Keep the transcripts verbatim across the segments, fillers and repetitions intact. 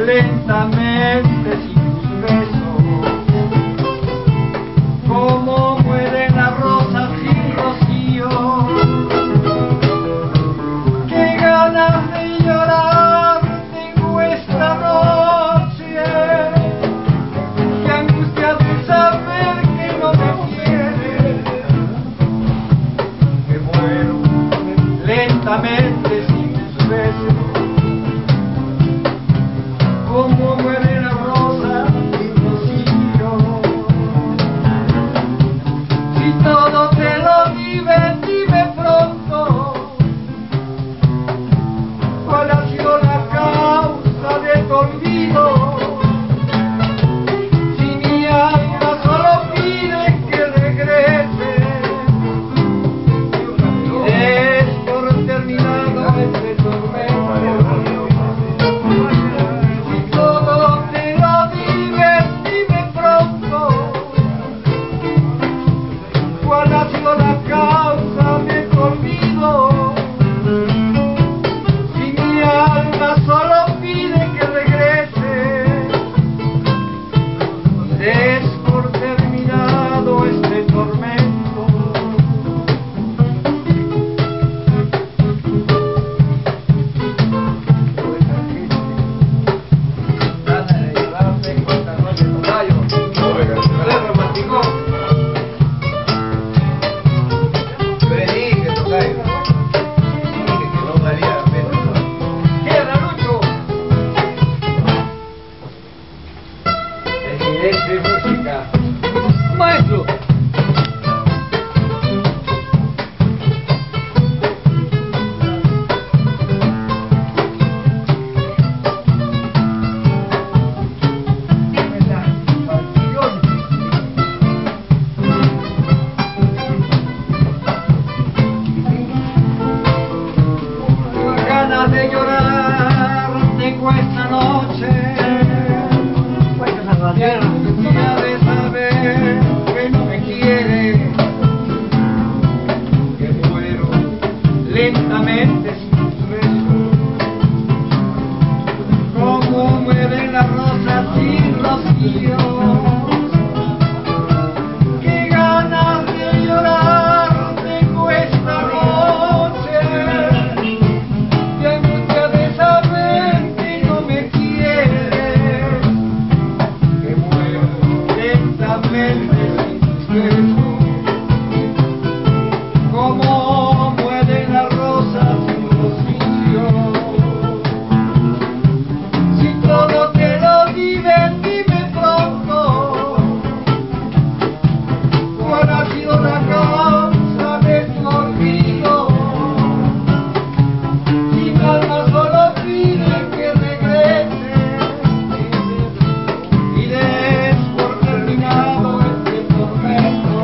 lentamente sin tus besos, como mueren las rosas sin rocío. Qué ganas de llorar tengo esta noche, qué angustia de saber que no me quieres, que muero lentamente sin tus besos, como muere la rosa sin rocío. Si todo te lo vives, dime pronto, ¿cuál ha sido la causa de tu olvido? Si mi alma solo pide que regreses y des por terminado este tormento. ¿Cuál ha sido la causa de tu olvido? Si mi alma solo pide que regrese y des por terminado este tormento. Trata de llevarte cuántas noches con gallo. ¿Eres romántico? Es de música. Maestro. Ganas de llorar tengo esta noche. Angustia de saber que no me quiere, que muero lentamente sin tus besos, como mueren las rosas sin rocío. Qué ganas de llorar tengo esta noche, qué angustia de saber que no me quieres, lentamente sin tus besos, como mueren las rosas sin rocío. Si todo te lo vives, dime pronto, ¿cuál ha sido la causa de tu olvido? Si mi alma solo pide que regreses y des por terminado este tormento.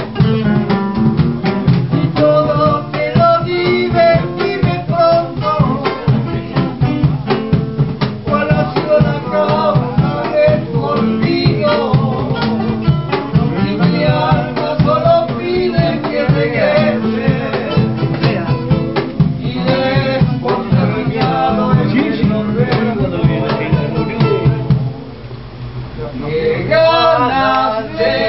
Si todo te lo vives, dime pronto, ¿cuál ha sido la causa de tu olvido? Si mi alma solo pide que regreses y des por terminado este tormento. Qué ganas de